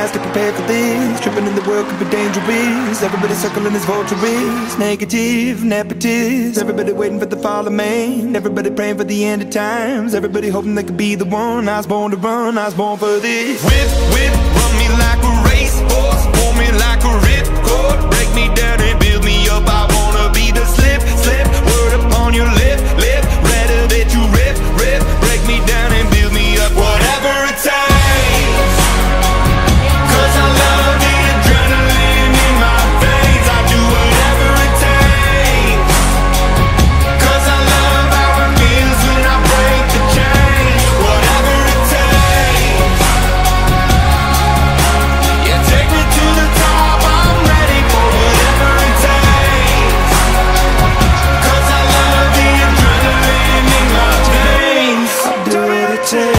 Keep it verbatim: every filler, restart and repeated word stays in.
eyes, get prepared for this. Tripping in the world could be dangerous. Everybody circling as vultures, negative, nepotist. Everybody waiting for the fall of man. Everybody praying for the end of times. Everybody hoping they could be the one. I was born to run, I was born for this. Whip, whip,